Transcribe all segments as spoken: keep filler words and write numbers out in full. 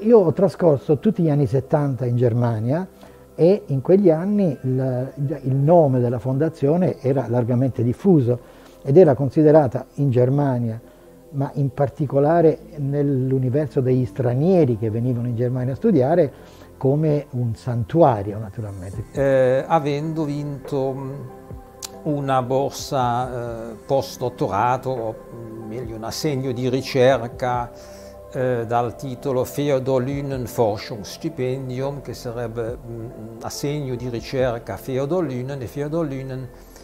io ho trascorso tutti gli anni settanta in Germania e in quegli anni il, il nome della fondazione era largamente diffuso ed era considerata in Germania, ma in particolare nell'universo degli stranieri che venivano in Germania a studiare, come un santuario, naturalmente. Eh, avendo vinto una borsa eh, post-dottorato, o meglio un assegno di ricerca eh, dal titolo Feodor Lynen Forschungsstipendium, che sarebbe un assegno di ricerca a Feodor Lynen, e Feodor Lynen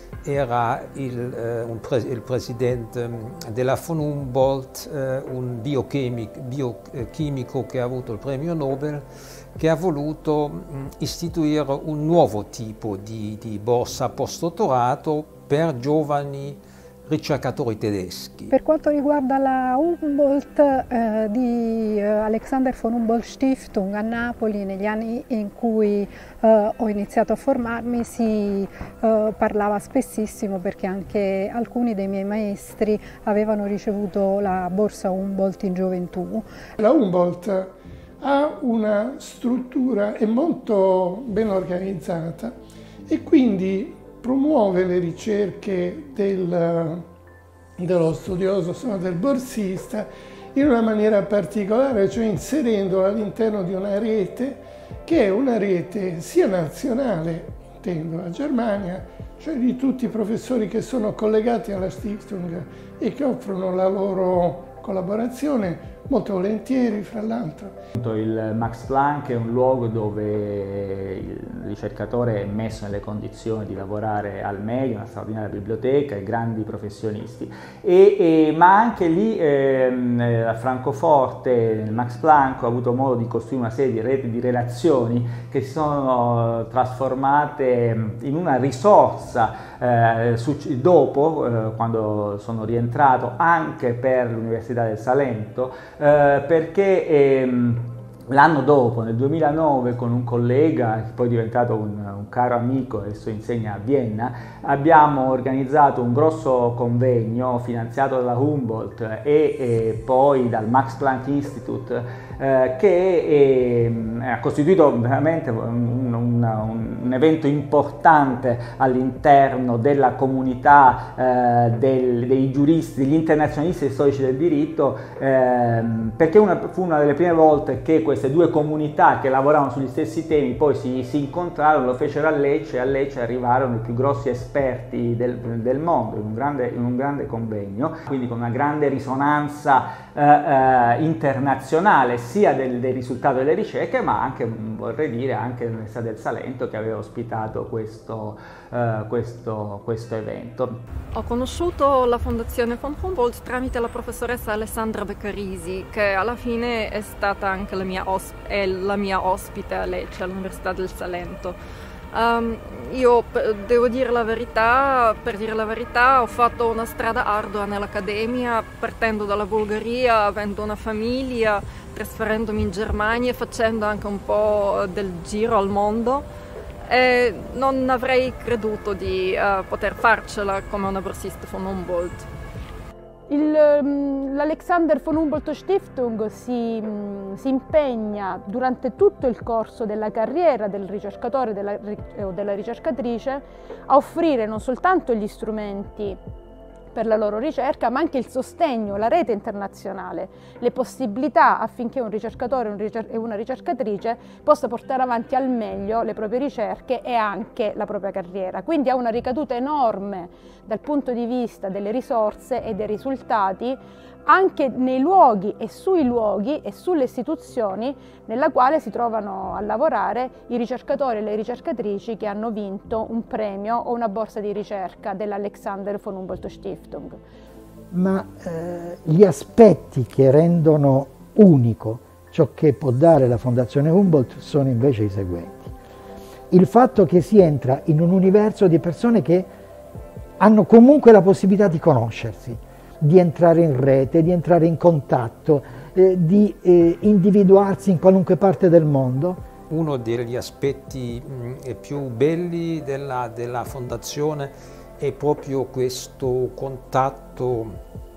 era il, eh, un pre il presidente della von Humboldt, eh, un biochimico, biochimico che ha avuto il premio Nobel, che ha voluto mh, istituire un nuovo tipo di, di borsa postdottorato per giovani ricercatori tedeschi. Per quanto riguarda la Humboldt, eh, di eh, Alexander von Humboldt Stiftung a Napoli, negli anni in cui eh, ho iniziato a formarmi, si eh, parlava spessissimo, perché anche alcuni dei miei maestri avevano ricevuto la borsa Humboldt in gioventù. La Humboldt ha una struttura, è molto ben organizzata e quindi promuove le ricerche del, dello studioso, del borsista, in una maniera particolare, cioè inserendolo all'interno di una rete che è una rete sia nazionale, intendo la Germania, cioè di tutti i professori che sono collegati alla Stiftung e che offrono la loro collaborazione molto volentieri, fra l'altro. Il Max Planck è un luogo dove il ricercatore è messo nelle condizioni di lavorare al meglio, una straordinaria biblioteca e grandi professionisti. E, e, ma anche lì eh, a Francoforte, nel Max Planck, ho avuto modo di costruire una serie di reti di relazioni che si sono trasformate in una risorsa eh, su, dopo, eh, quando sono rientrato, anche per l'Università del Salento, Eh, perché ehm, l'anno dopo, nel duemilanove, con un collega che poi è diventato un, un caro amico, adesso insegna a Vienna, abbiamo organizzato un grosso convegno finanziato dalla Humboldt e, e poi dal Max Planck Institute, eh, che è, ha costituito veramente un, un, un evento importante all'interno della comunità eh, del, dei giuristi, degli internazionalisti e storici del diritto, eh, perché una, fu una delle prime volte che queste due comunità che lavoravano sugli stessi temi poi si, si incontrarono, lo fecero a Lecce, e a Lecce arrivarono i più grossi esperti del, del mondo in un, grande, in un grande convegno, quindi con una grande risonanza eh, eh, internazionale sia del, del risultato delle ricerche, ma anche, vorrei dire, anche dell'Università del Salento, che aveva ospitato questo, eh, questo, questo evento. Ho conosciuto la Fondazione von Humboldt tramite la professoressa Alessandra Beccarisi, che alla fine è stata anche la mia, è la mia ospite a Lecce, all'Università del Salento. Um, io devo dire la verità, per dire la verità, ho fatto una strada ardua nell'accademia, partendo dalla Bulgaria, avendo una famiglia, trasferendomi in Germania e facendo anche un po' del giro al mondo. E non avrei creduto di uh, poter farcela come una borsista von Humboldt. L'Alexander von Humboldt Stiftung si, si impegna durante tutto il corso della carriera del ricercatore della, o della ricercatrice a offrire non soltanto gli strumenti per la loro ricerca, ma anche il sostegno, la rete internazionale, le possibilità affinché un ricercatore e una ricercatrice possa portare avanti al meglio le proprie ricerche e anche la propria carriera. Quindi ha una ricaduta enorme dal punto di vista delle risorse e dei risultati anche nei luoghi e sui luoghi e sulle istituzioni nella quale si trovano a lavorare i ricercatori e le ricercatrici che hanno vinto un premio o una borsa di ricerca dell'Alexander von Humboldt Stiftung. Ma eh, gli aspetti che rendono unico ciò che può dare la Fondazione Humboldt sono invece i seguenti. Il fatto che si entra in un universo di persone che hanno comunque la possibilità di conoscersi, di entrare in rete, di entrare in contatto, eh, di eh, individuarsi in qualunque parte del mondo. Uno degli aspetti mh, più belli della, della Fondazione è proprio questo contatto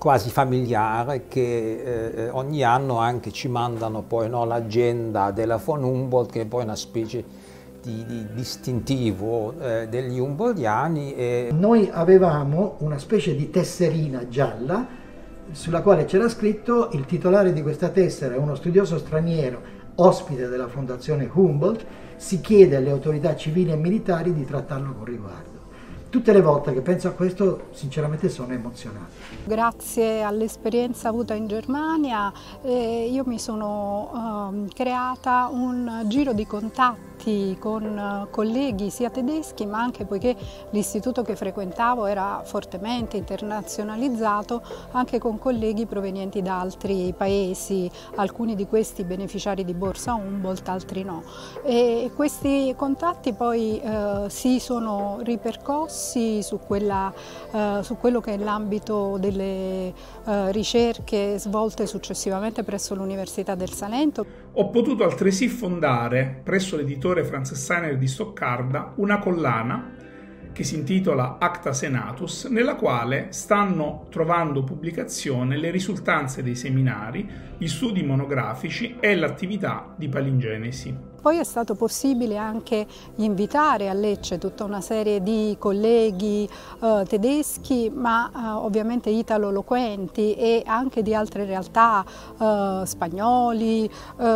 quasi familiare, che eh, ogni anno anche ci mandano poi, no, l'agenda della von Humboldt, che è poi una specie di, di distintivo eh, degli humboldtiani. E... Noi avevamo una specie di tesserina gialla sulla quale c'era scritto: il titolare di questa tessera è uno studioso straniero, ospite della Fondazione Humboldt, si chiede alle autorità civili e militari di trattarlo con riguardo. Tutte le volte che penso a questo, sinceramente sono emozionato. Grazie all'esperienza avuta in Germania, eh, io mi sono eh, creata un giro di contatti con uh, colleghi sia tedeschi, ma anche, poiché l'istituto che frequentavo era fortemente internazionalizzato, anche con colleghi provenienti da altri paesi, alcuni di questi beneficiari di borsa Humboldt, altri no. E questi contatti poi uh, si sono ripercossi su, quella, uh, su quello che è l'ambito delle uh, ricerche svolte successivamente presso l'Università del Salento. Ho potuto altresì fondare, presso l'editore Franz Steiner di Stoccarda, una collana che si intitola Acta Senatus, nella quale stanno trovando pubblicazione le risultanze dei seminari, gli studi monografici e l'attività di palingenesi. Poi è stato possibile anche invitare a Lecce tutta una serie di colleghi eh, tedeschi, ma eh, ovviamente italo-eloquenti, e anche di altre realtà eh, spagnoli,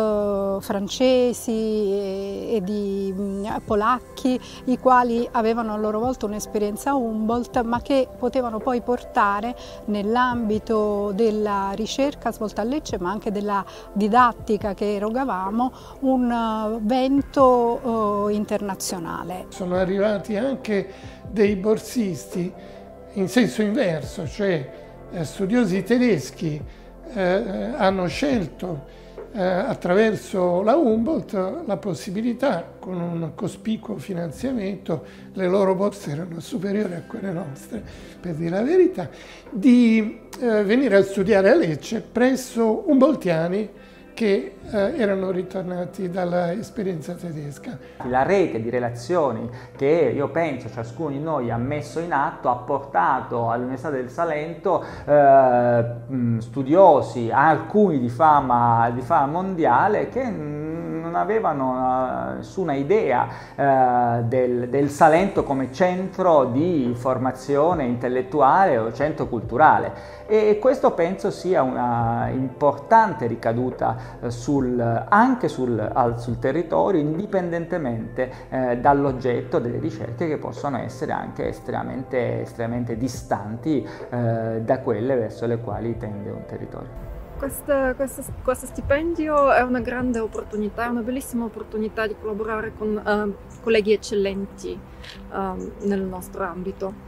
eh, francesi e, e di mh, polacchi, i quali avevano a loro volta un'esperienza Humboldt, ma che potevano poi portare nell'ambito della ricerca svolta a Lecce, ma anche della didattica che erogavamo, un vento eh, internazionale. Sono arrivati anche dei borsisti in senso inverso, cioè eh, studiosi tedeschi eh, hanno scelto eh, attraverso la Humboldt la possibilità, con un cospicuo finanziamento, le loro borse erano superiori a quelle nostre, per dire la verità, di eh, venire a studiare a Lecce presso humboldtiani che eh, erano ritornati dall'esperienza tedesca. La rete di relazioni che io penso ciascuno di noi ha messo in atto ha portato all'Università del Salento eh, studiosi, alcuni di fama, di fama mondiale, che non avevano nessuna idea eh, del, del Salento come centro di formazione intellettuale o centro culturale. E questo penso sia una importante ricaduta eh, sul, anche sul, al, sul territorio, indipendentemente eh, dall'oggetto delle ricerche, che possono essere anche estremamente, estremamente distanti eh, da quelle verso le quali tende un territorio. Questo, questo, questo stipendio è una grande opportunità, è una bellissima opportunità di collaborare con uh, colleghi eccellenti uh, nel nostro ambito.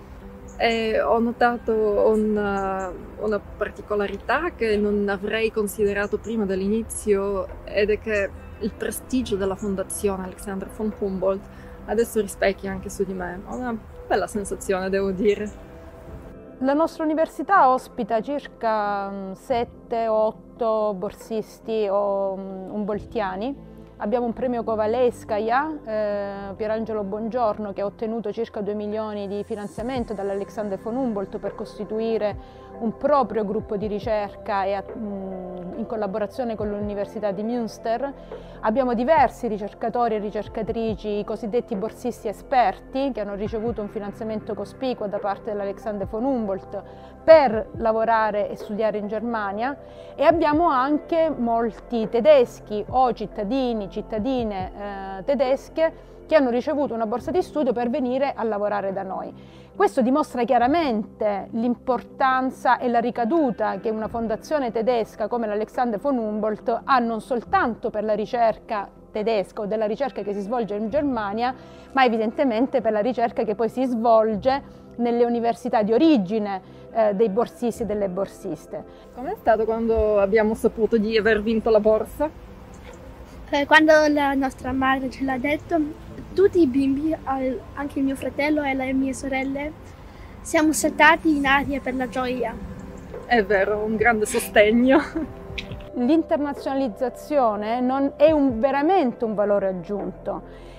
E ho notato una, una particolarità che non avrei considerato prima dall'inizio, ed è che il prestigio della Fondazione Alexander von Humboldt adesso rispecchia anche su di me. Ho una bella sensazione, devo dire. La nostra università ospita circa sette otto borsisti o humboldtiani. Abbiamo un premio Kovalevskaja, eh, Pierangelo Bongiorno, che ha ottenuto circa due milioni di finanziamento dall'Alexander von Humboldt per costituire un proprio gruppo di ricerca e a, mh, in collaborazione con l'Università di Münster. Abbiamo diversi ricercatori e ricercatrici, i cosiddetti borsisti esperti, che hanno ricevuto un finanziamento cospicuo da parte dell'Alexander von Humboldt per lavorare e studiare in Germania, e abbiamo anche molti tedeschi o cittadini, cittadine eh, tedesche che hanno ricevuto una borsa di studio per venire a lavorare da noi. Questo dimostra chiaramente l'importanza e la ricaduta che una fondazione tedesca come l'Alexander von Humboldt ha non soltanto per la ricerca tedesca o della ricerca che si svolge in Germania, ma evidentemente per la ricerca che poi si svolge nelle università di origine eh, dei borsisti e delle borsiste. Com'è stato quando abbiamo saputo di aver vinto la borsa? Eh, quando la nostra madre ce l'ha detto, tutti i bimbi, anche il mio fratello e le mie sorelle, siamo saltati in aria per la gioia. È vero, un grande sostegno. L'internazionalizzazione non è un, veramente un valore aggiunto.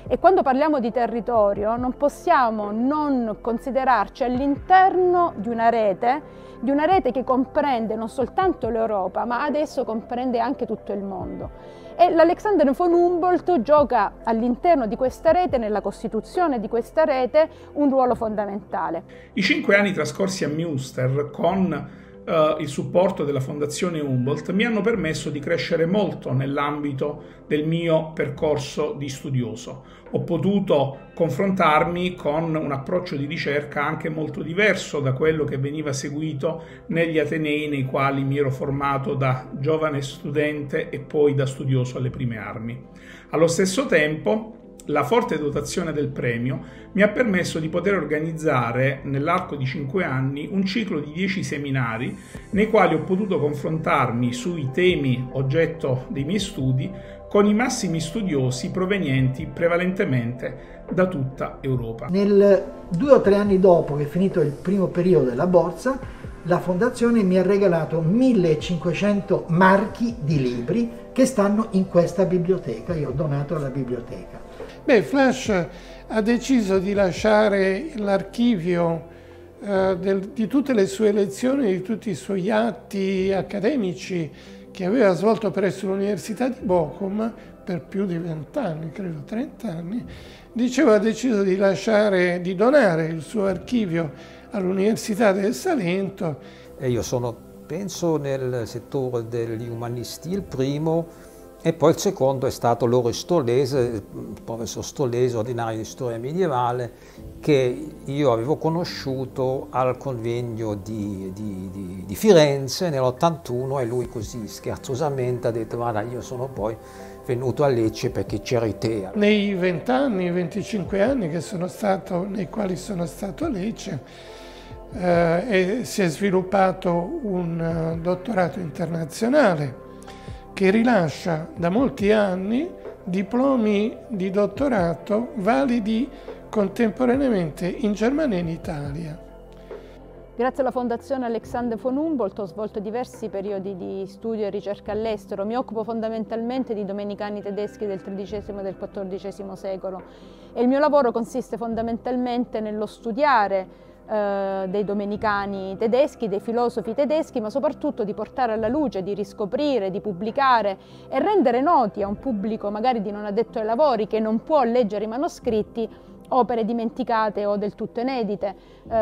E quando parliamo di territorio non possiamo non considerarci all'interno di una rete, di una rete che comprende non soltanto l'Europa, ma adesso comprende anche tutto il mondo. E l'Alexander von Humboldt gioca all'interno di questa rete, nella costituzione di questa rete, un ruolo fondamentale. I cinque anni trascorsi a Münster con Uh, il supporto della Fondazione Humboldt mi hanno permesso di crescere molto nell'ambito del mio percorso di studioso. Ho potuto confrontarmi con un approccio di ricerca anche molto diverso da quello che veniva seguito negli atenei nei quali mi ero formato da giovane studente e poi da studioso alle prime armi. Allo stesso tempo, la forte dotazione del premio mi ha permesso di poter organizzare nell'arco di cinque anni un ciclo di dieci seminari nei quali ho potuto confrontarmi sui temi oggetto dei miei studi con i massimi studiosi provenienti prevalentemente da tutta Europa. Nel due o tre anni dopo che è finito il primo periodo della borsa, la Fondazione mi ha regalato millecinquecento marchi di libri che stanno in questa biblioteca. Io ho donato alla biblioteca. Beh, Flash ha deciso di lasciare l'archivio eh, di tutte le sue lezioni, di tutti i suoi atti accademici che aveva svolto presso l'Università di Bochum per più di vent'anni, credo trent'anni. Dicevo, ha deciso di lasciare, di donare il suo archivio all'Università del Salento. E io sono, penso, nel settore degli umanisti il primo, e poi il secondo è stato Loris Stollese, il professor Stollese, ordinario di storia medievale, che io avevo conosciuto al convegno di, di, di, di Firenze nell'ottantuno, e lui così scherzosamente ha detto: guarda, io sono poi venuto a Lecce perché c'eri te. Nei vent'anni, venticinque anni che sono stato, nei quali sono stato a Lecce, eh, e si è sviluppato un uh, dottorato internazionale che rilascia da molti anni diplomi di dottorato validi contemporaneamente in Germania e in Italia. Grazie alla Fondazione Alexander von Humboldt ho svolto diversi periodi di studio e ricerca all'estero. Mi occupo fondamentalmente di domenicani tedeschi del tredicesimo e del quattordicesimo secolo e il mio lavoro consiste fondamentalmente nello studiare eh, dei domenicani tedeschi, dei filosofi tedeschi, ma soprattutto di portare alla luce, di riscoprire, di pubblicare e rendere noti a un pubblico magari di non addetto ai lavori che non può leggere i manoscritti opere dimenticate o del tutto inedite.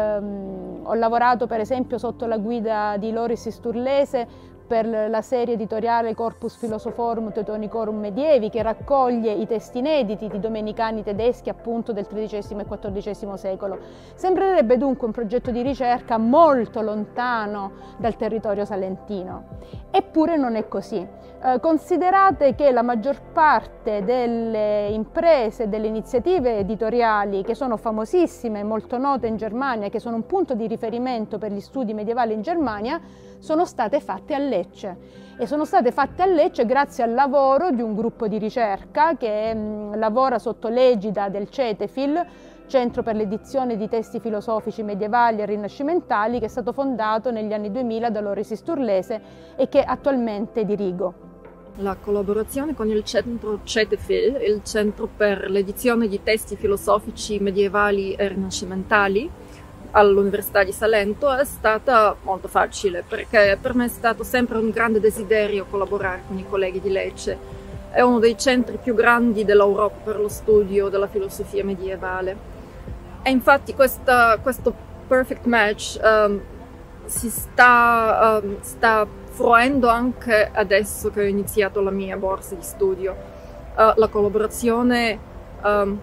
Um, ho lavorato per esempio sotto la guida di Loris Sturlese per la serie editoriale Corpus Philosophorum Teutonicorum Medievi, che raccoglie i testi inediti di domenicani tedeschi appunto del tredicesimo e quattordicesimo secolo. Sembrerebbe dunque un progetto di ricerca molto lontano dal territorio salentino, eppure non è così. Eh, considerate che la maggior parte delle imprese, delle iniziative editoriali che sono famosissime, molto note in Germania, che sono un punto di riferimento per gli studi medievali in Germania, sono state fatte a Lecce e sono state fatte a Lecce grazie al lavoro di un gruppo di ricerca che mh, lavora sotto l'egida del CETEFIL, Centro per l'edizione di testi filosofici medievali e rinascimentali, che è stato fondato negli anni duemila da Loris Sturlese e che attualmente dirigo. La collaborazione con il centro CETEFIL, il Centro per l'edizione di testi filosofici medievali e rinascimentali, all'Università di Salento è stata molto facile, perché per me è stato sempre un grande desiderio collaborare con i colleghi di Lecce. È uno dei centri più grandi dell'Europa per lo studio della filosofia medievale. E infatti questa, questo perfect match um, si sta, um, sta fruendo anche adesso che ho iniziato la mia borsa di studio. Uh, la collaborazione um,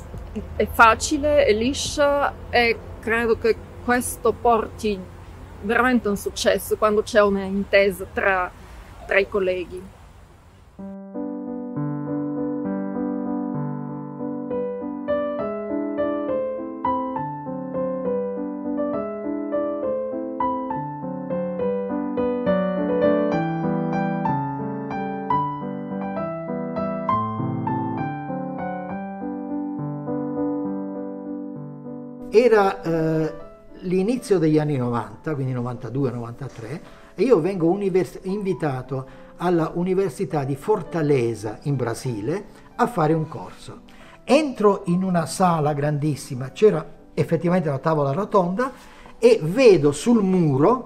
è facile, è liscia e credo che questo porti veramente a un successo quando c'è un'intesa tra, tra i colleghi. Era eh, l'inizio degli anni novanta, quindi novantadue novantatré, e io vengo univers- invitato alla Università di Fortaleza in Brasile a fare un corso. Entro in una sala grandissima, c'era effettivamente una tavola rotonda e vedo sul muro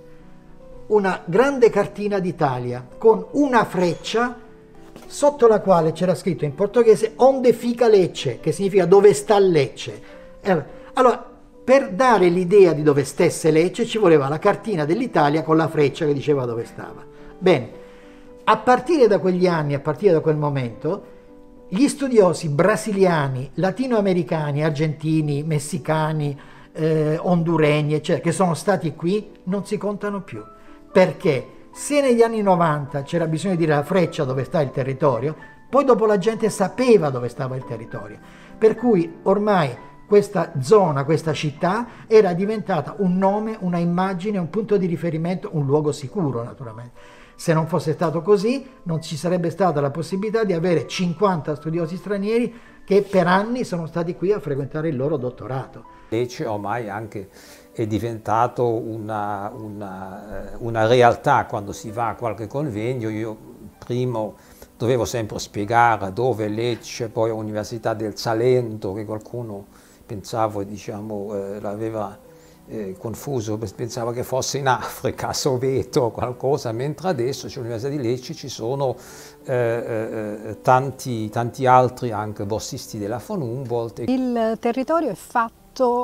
una grande cartina d'Italia con una freccia sotto la quale c'era scritto in portoghese "Onde fica Lecce", che significa dove sta Lecce. Allora, per dare l'idea di dove stesse Lecce ci voleva la cartina dell'Italia con la freccia che diceva dove stava. Bene, a partire da quegli anni, a partire da quel momento, gli studiosi brasiliani, latinoamericani, argentini, messicani, eh, honduregni, eccetera, che sono stati qui, non si contano più. Perché se negli anni novanta c'era bisogno di dire la freccia dove sta il territorio, poi dopo la gente sapeva dove stava il territorio. Per cui ormai questa zona, questa città era diventata un nome, una immagine, un punto di riferimento, un luogo sicuro naturalmente. Se non fosse stato così, non ci sarebbe stata la possibilità di avere cinquanta studiosi stranieri che per anni sono stati qui a frequentare il loro dottorato. Lecce ormai anche è diventato una, una, una realtà quando si va a qualche convegno. Io prima dovevo sempre spiegare dove Lecce, poi Università del Salento, che qualcuno pensavo, diciamo, eh, l'aveva eh, confuso, pensava che fosse in Africa, a Soweto o qualcosa, mentre adesso c'è l'Università di Lecce, ci sono eh, eh, tanti, tanti altri anche borsisti della von Humboldt. Il territorio è fatto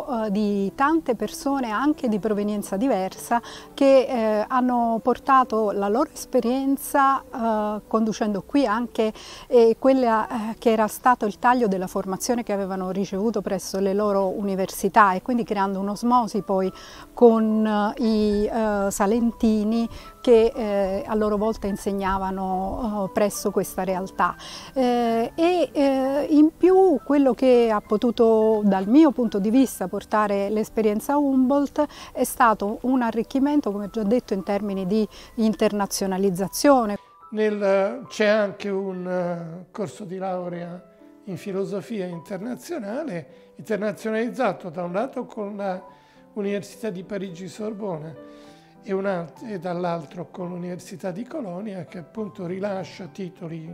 di tante persone anche di provenienza diversa che eh, hanno portato la loro esperienza eh, conducendo qui anche eh, quella eh, che era stato il taglio della formazione che avevano ricevuto presso le loro università e quindi creando un'osmosi poi con eh, i eh, salentini che eh, a loro volta insegnavano eh, presso questa realtà. Eh, e eh, in più quello che ha potuto dal mio punto di vista portare l'esperienza Humboldt è stato un arricchimento, come già detto, in termini di internazionalizzazione. C'è anche un uh, corso di laurea in filosofia internazionale, internazionalizzato da un lato con l'Università di Parigi Sorbona e, e dall'altro con l'Università di Colonia, che appunto rilascia titoli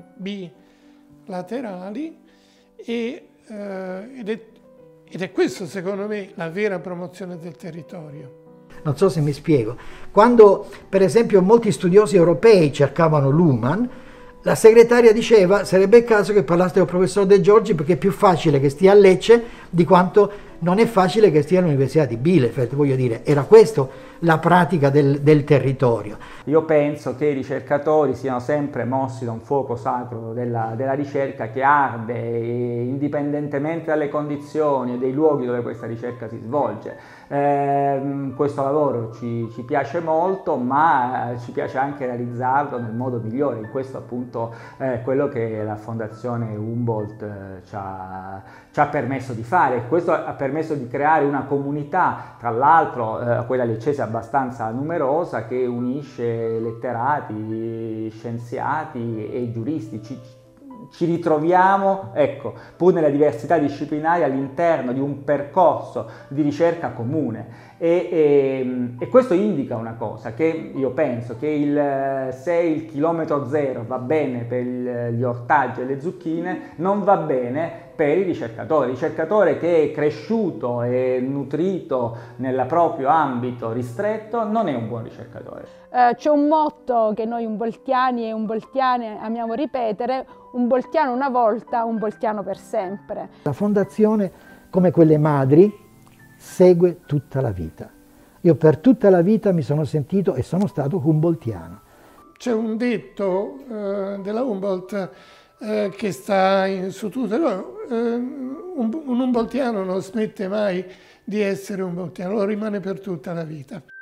bilaterali e, uh, ed è Ed è questo, secondo me, la vera promozione del territorio. Non so se mi spiego. Quando, per esempio, molti studiosi europei cercavano Luhmann, la segretaria diceva sarebbe il caso che parlaste del professor De Giorgi perché è più facile che stia a Lecce di quanto non è facile che stia all'Università di Bielefeld, voglio dire. Era questo la pratica del, del territorio. Io penso che i ricercatori siano sempre mossi da un fuoco sacro della, della ricerca che arde indipendentemente dalle condizioni e dei luoghi dove questa ricerca si svolge. Eh, questo lavoro ci, ci piace molto, ma ci piace anche realizzarlo nel modo migliore. In questo appunto è quello che la Fondazione Humboldt eh, ci, ha, ci ha permesso di fare. Questo ha permesso di creare una comunità, tra l'altro eh, quella leccese abbastanza numerosa, che unisce letterati, scienziati e giuristi. Ci, ci ritroviamo, ecco, pur nella diversità disciplinare, all'interno di un percorso di ricerca comune. E, e, e questo indica una cosa, che io penso che il, se il chilometro zero va bene per il, gli ortaggi e le zucchine, non va bene per i ricercatori. Il ricercatore che è cresciuto e nutrito nel proprio ambito ristretto non è un buon ricercatore. Eh, c'è un motto che noi umboldtiani e umboldtiane amiamo ripetere: umboldtiano una volta, umboldtiano per sempre. La fondazione, come quelle madri, segue tutta la vita. Io per tutta la vita mi sono sentito e sono stato humboldtiano. C'è un detto eh, della Humboldt eh, che sta in, su tutto, no, eh, un, un humboldtiano non smette mai di essere humboldtiano, lo rimane per tutta la vita.